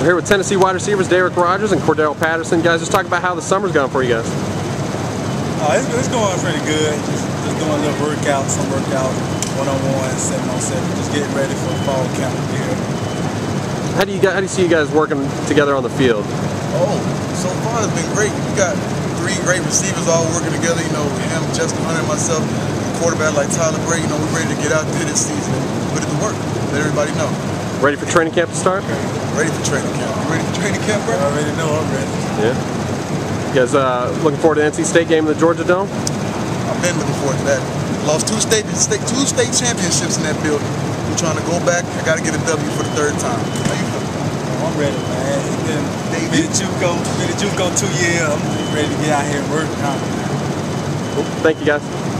We're here with Tennessee wide receivers Derrick Rogers and Cordarrelle Patterson. Guys, just talk about how the summer's gone for you guys. It's going pretty good. Just doing a little workout, some workout, one-on-one, 7-on-7, just getting ready for fall camp here. How do you see you guys working together on the field? Oh, so far it's been great. We got 3 great receivers all working together. You know, him, Justin Hunter, and myself, and quarterback like Tyler Bray. You know, we're ready to get out there this season and put it to work. Let everybody know. Ready for training camp to start? Ready for training camp. You ready for training camp, bro? I already know I'm ready. Yeah. You guys looking forward to the NC State game in the Georgia Dome? I've been looking forward to that. Lost two state championships in that building. We're trying to go back. I got to get a W for the 3rd time. How you feeling? I'm ready, man. It's been a JUCO 2 years. I'm ready to get out here and work. Cool. Thank you, guys.